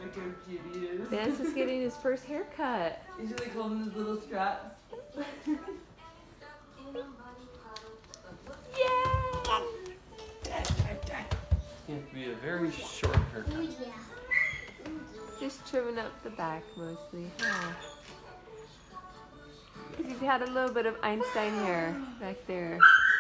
Vance is getting his first haircut. He's like holding his little straps. Yeah! It's going to be a very short haircut. Just trimming up the back mostly. Huh? You've had a little bit of Einstein hair back there.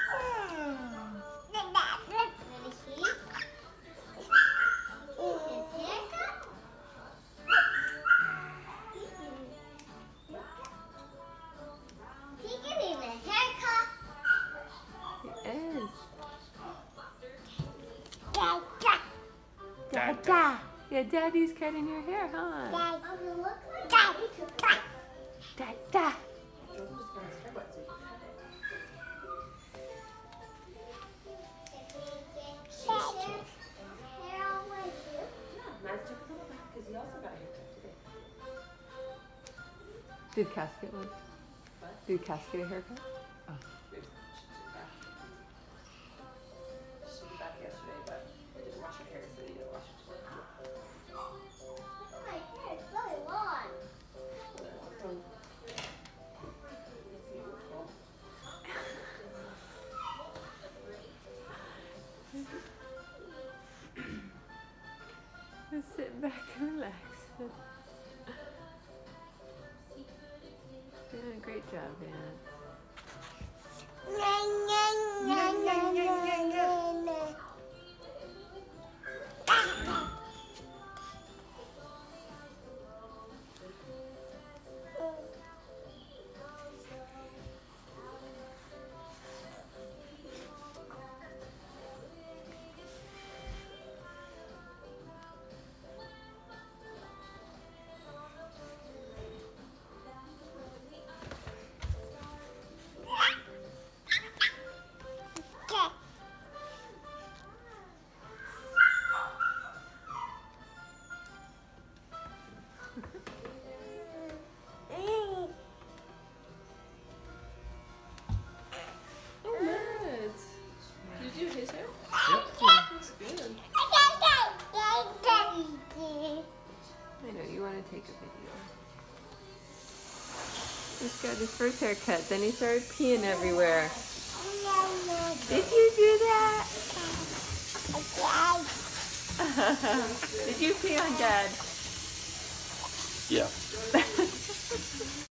Dada. Yeah, Daddy's cutting your hair, huh? Dada. Did Cass get one? Did Cass get a haircut? Oh. She was back yesterday, but I didn't wash her hair, so I need to wash it today. My hair is really long. Just sit back and relax. Doing a great job, Vance. Take a video. Just got his first haircut, then he started peeing everywhere. Did you do that? Did you pee on Dad? Yeah.